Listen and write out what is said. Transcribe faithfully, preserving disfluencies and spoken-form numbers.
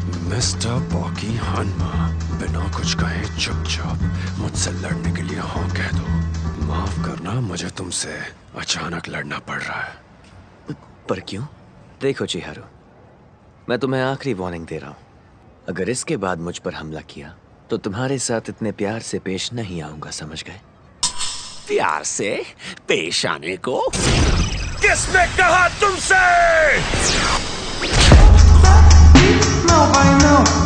Mister पॉकी हनमा, बिना कुछ कहे चुपचाप मुझसे लड़ने के लिए हाँ कह दो। माफ करना, मुझे तुमसे अचानक लड़ना पड़ रहा है। पर क्यों? देखो चिहारू, मैं तुम्हें आखिरी वार्निंग दे रहा हूँ। अगर इसके बाद मुझ पर हमला किया तो तुम्हारे साथ इतने प्यार से पेश नहीं आऊंगा, समझ गए? प्यार से पेश आने को किसने कहा तुमसे? No, I know.